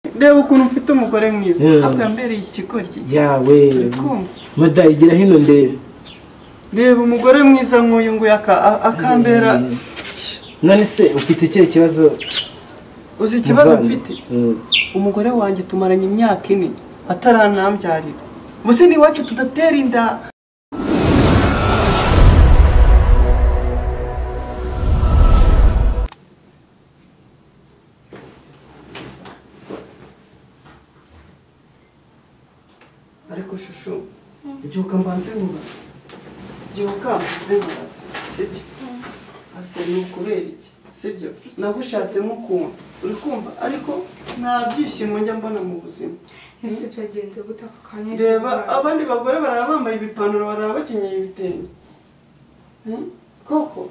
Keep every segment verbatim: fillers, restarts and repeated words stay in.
Reba ukuntu mfite umugore mwiza akambereye ikigoryi yawe mada igira hino ndebe reba umugore mwiza nk'uyu nguyu akambera none se ufite ikihe kibazo uzi ikibazo mfite umugore wanjye tumaranye imyaka ine ataranambyarira bose ni wacu tudatera inda ariko shusho byuka mbanze nkubaze byuka mbanze nkubaze sibyo ase ni ukubera iki sibyo nagushatse mukunda uri kumva ariko nta byishimo njya mbona mu buzima ese byagenze gutaka kanya reba abandi bagore baraba bambaye ibipantaro baraba bakenyeye ibitenge koko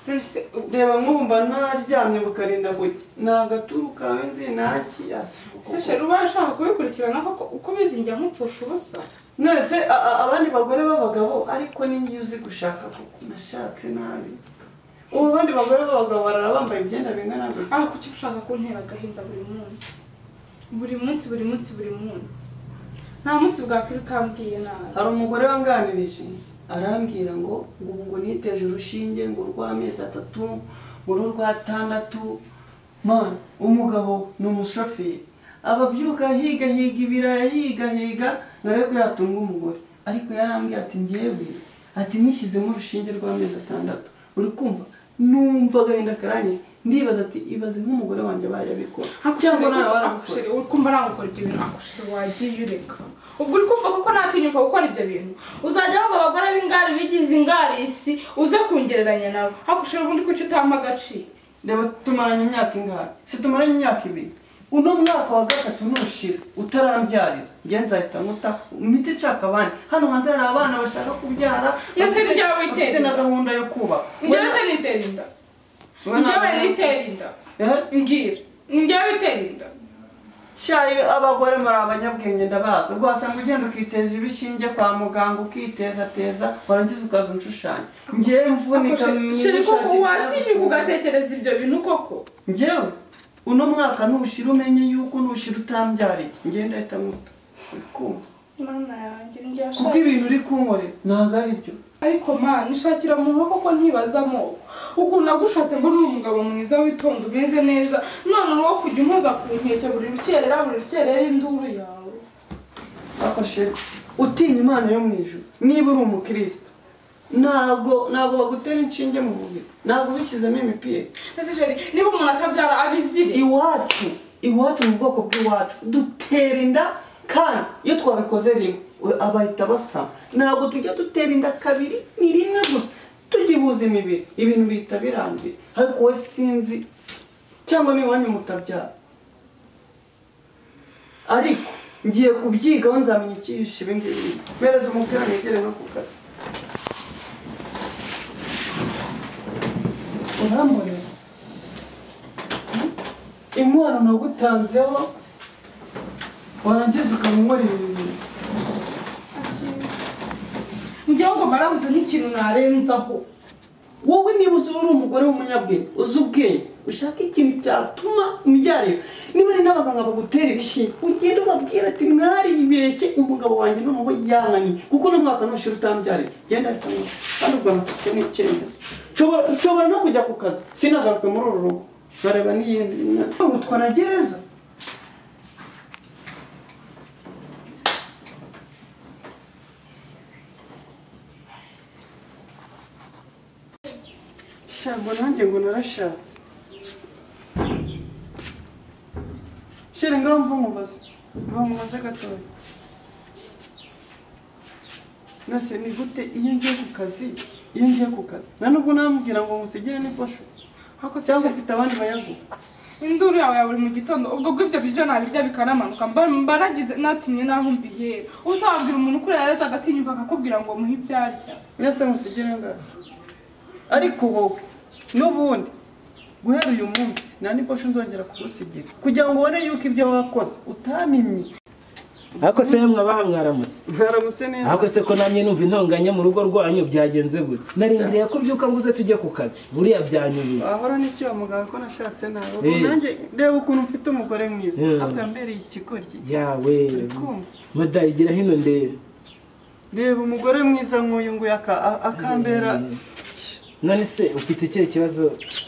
reba nk'ubumva naryamye bukarinda buke nta gaturu kawe nzi naki asuko se sheri uba ushaka kubikurikirana uko bizinjya nk'upfusha ubusa none se abandi bagore b'abagabo ariko ni ngiye uzi gushaka kuko nashatse nabi ubu abandi bagore b'abagabo barara bambaye ibyenda bingana gutya ariko kuki ushaka kuntera agahinda buri munsi buri munsi buri munsi buri munsi nta munsi bwakira utambwiye nabi hari umugore wanganirije arambwira ngo ubu ngo niteje urushinge ngo rw'amezi atatu ngo rw'atandatu man umugabo ni umushoferi ababyuka higa higa ibiraya higa higa ngareko yatunga umugore ariko yarambwiye ati ngewe ati nishyizemo urushinge rw'amezi atandatu uri kumva numva agahinda karanyije ndibaza ati ibaze nk'umugore wanjye bayabikora cyangwa nawe warabikoze uri kumva nawe ukora ibyo bintu akoshije wagiye ureka ubwo uri kumva kuko natinyuka gukora ibyo bintu uzajya wumva abagore b'ingari bigize ingarisi uze kungereranya nawe hakoshije ubundi kuki utampa agaciro reba tumaranye imyaka ingari si tumaranye imyaka ibiri uno mwaka wa gatatu nushira utarambyarira nge nzahita nkuta imiti nshaka abandi hano hanze hari abana bashaka kubyara bafite na gahunda yo kubaka njyewe se nitera inda njyewe nitera inda mbwira njyewe nitera inda shayi abagore muri abanyabwenge ndabaza ubwo wasanga ugenda ukiteza ibishinge kwa muganga ukiteza teza warangiza ukaza unshushanya ngewe mvunika sheri koko watinyuka ugatekereza ibyo bintu koko ngewe uno mwaka nushira umenye yuko nushira utambyariye ngenda ahita nkuta kumva mana yanjye njye ashaka kuko ibintu uri kunkorera ntabwo ari byo ariko man nishakira mu nkoko ko ntibazamo ukuntu nagushatse ngo uri umugabo mwiza witonda umeze neza none uwo kujya umpoza ku nkeke buri rukerera buri rukerera induru yawe ako sheri utinya imana yo mu ijuru niba uri umukristo ntabwo ntabwo bagutera inshinge mu mubiri ntabwo bishyizemo imipira ese sheri niba umuntu atabyara abizire iwacu iwacu mu bwoko bw'iwacu dutera inda kandi iyo twabikoze rimwe abahita basama ntabwo tujya dutera inda kabiri ni rimwe gusa tugihuza imibiri ibintu bihita birangira ariko we sinzi cyangwa n'iwanyu mutabyara ariko ngiye kubyigaho nzamenya icyihishe ibi ngibi mpereza umupira negere no ku kazi urambona inkwano nagutanzeho warangiza ukamunkorera ibintu njyewe ngo marabuze nk'ikintu narenzaho wowe niba uzi uri umugore w'umunyabwenge uzi ubwenge ushaka ikintu cyatuma umbyarira niba ari n'abaganga bagutera ibishinge ugenda ubabwira ati mwaribeshye umugabo wanjye noneho yananiye kuko no mwaka nushira utambyarira genda ahita nkuta kandi ubwo nafashe n'icyemezo nshobora no kujya ku kazi sinagaruke muri uru rugo nkareba n'iyindi utwa na gereza shambo nanjye ngo narashatse sheri ngaho mva mubaze mva mubaze gatoya nase ni gute iyo ngiye ku kazi iyo ngiye ku kazi na nubwo namubwira ngo musigire n'iposho cyangwa ufite abandi bayaguha induru yawe ya buri mu gitondo ubwo bw'ibyo biryo nabirya bikanamanuka mbaragize natinye naho mbihera uzabwira umuntu ukurera yareze agatinyuka akakubwira ngo muhe ibyarya mwese musigire ngaho ariko wowe n'ubundi guhera uyu munsi nta n'iposho nzongera kugusigira kugira ngo ubone yuko ibyo wakoze utamimye ariko se mwabaha mwaramutse mwaramutse neza ariko se ko namye numva intonganya mu rugo rwanyu byagenze gute narindiriye ko byuka nguze tujye ku kazi buriya byanyubiye ahora n'icyo muganga ko nashatse nawe nanjye reba ukuntu mfite umugore mwiza akambereye ikigoryi yawe madayi igira hino ndebe reba umugore mwiza nk'uyu nguyu akambera none se ufite ikihe kibazo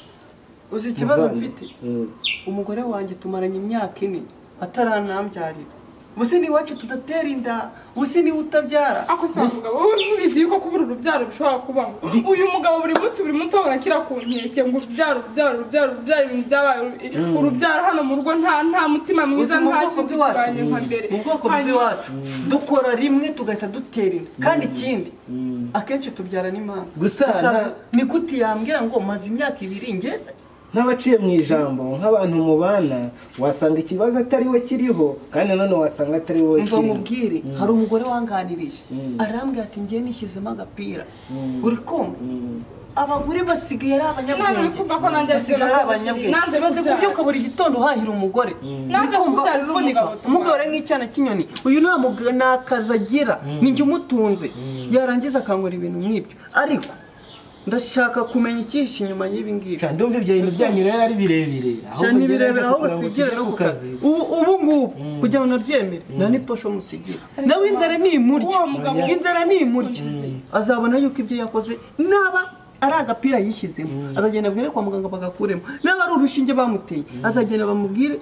uzi ikibazo mfite umugore wanjye tumaranye imyaka ine ataranambyarira ubuse ni iwacu tudatera inda ubuse ni utabyara ako se mugabo ubizi yuko kubura urubyaro bishobora kubaho uyu mugabo buri munsi buri munsi ahora akira ku nkeke ngo urubyaro urubyaro urubyaro urubyaro ibintu byabaye urubyaro hano mu rugo nta nta mutima mwiza nta kintu kibanye nka mbere mu bwoko bw'iwacu dukora rimwe tugahita dutera inda kandi ikindi akenshi tubyara n'imana gusa ni gute yambwira ngo maze imyaka ibiri ngeze n'abaciye mu ijambo nk'abantu mubana wasanga ikibazo atari we kiriho kandi nanone wasanga atari wowe kiriho mva mubwire hari umugore wanganirije arambwira ati ngiye nishyizemo agapira uri kumva abagore basigaye ari abanyabwenge basigaye ari abanyabwenge baze kubyuka buri gitondo uhahira umugore uri kumva uvunika umugabo ari nk'icyana cy'inyoni uyu nta kazi agira ni njye umutunze yarangiza akangura ibintu nk'ibyo ariko ndashaka kumenya ikihishe inyuma y'ibi ngibi cyane ndumva ibyo bintu byanyu rero ari birebire cyane ni birebire ahubwo twigire no ku kazi ubu ngubu kugira ngo nabyemere nta n'iposho musigira nawe inzara nimurya inzara nimurya azabona yuko ibyo yakoze naba ari agapira yishyizemo azagenda abwire kwa muganga bagakuremo naba ari urushinge bamuteye azagenda bamubwire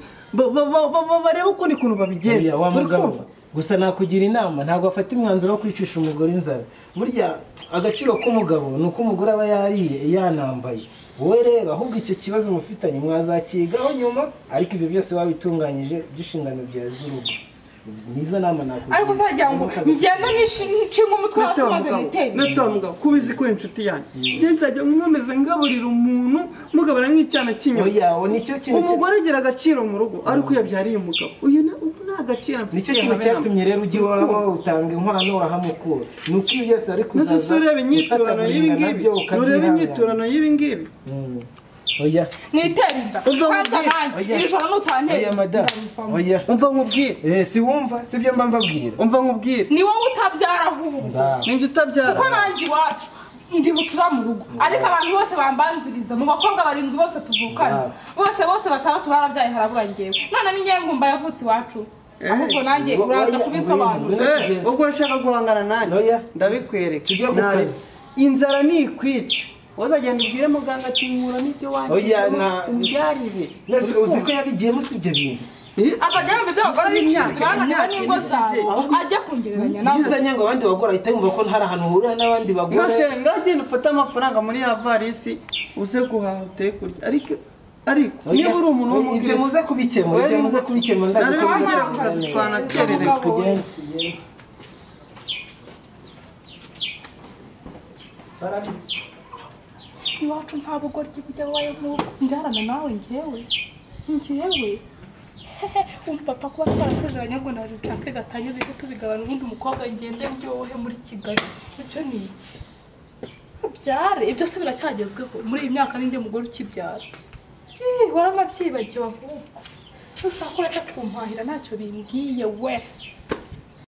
barebe ukundi kuntu babigenza gusa nakugira inama ntabwo afata umwanzuro wo kwicisha umugore inzara burya agaciro k'umugabo ni uko umugore aba yariye yanambaye wowe rero ahubwo icyo kibazo mufitanye mwazakigaho nyuma ariko ibyo byose wabitunganyije by'inshingano bya z'urugo nizo nama nakugira ariko uzajya ngo ngenda nishinga umutwe wose maze nitende nese wa mugabo kubizi ko inshuti yanjye njye nzajya nkomeza ngaburira umuntu mugabura nk'icyana cy'inyoni umugore agira agaciro mu rugo ariko yabyariye umugabo uyu nta gaciro nicyo kintu cyatumye rero ujya iwawe utanga inkwano wahamukura ni uko iyo byose ari kuzaza nese ureba inyiturano y'ibi ngibi ureba inyiturano y'ibi ngibi oya nitenda kwanza nanjye iri joro nutantera oya madame oya umva nkubwire eh si wumva sibyo mba mbabwira umva nkubwire ni wowe utabyara ahubwo ninjye utabyara kuko nanjye iwacu ndi butura mu rugo ariko abantu bose bambanziriza mu bakobwa barindwi bose tuvukana bose bose batandatu barabyaye harabura ngewe none ni ngewe ngumba yavutse iwacu ahubwo nanjye uraza kubitsobanura ubwo urashaka guhangana nanjye ndabikwereka tujye ku kazi inzara ni ikwica wazagenda ubwire muganga ati nkura n'ibyo wanjye umbyarire nese uzi ko yabigiyemo si ibyo bintu azajya yumva ibyo bagora b'inshinzi bananira n'ingo zabo ajya kungereranya nawe uzanye ngo abandi bagora ahita yumva ko hari ahantu uhurira n'abandi bagore ngashere ngagenda ufate amafaranga muri ya varisi uze guhaha uteye kurya ariko ariko niba uri umuntu w'umukristo ibyo muze kubikemura ibyo muze kubikemura ndazi ko bizagera ku kazi twanaterere tugende tugende iwacu nta bugoryi bujya bubaye nk'ubu njyarana nawe ngewe ngewe umva papa kuba twarasezeranye ngo naje nshake gatanya duke tubigabana ubundi umukobwa ngende ndyohe muri Kigali ibyo ni iki ubyare ibyo se biracyagezweho muri iyi myaka n'indi mugore ukibyara waranabyibagiwe ahubwo ushaka kureka kumpahira ntacyo bimbwiye we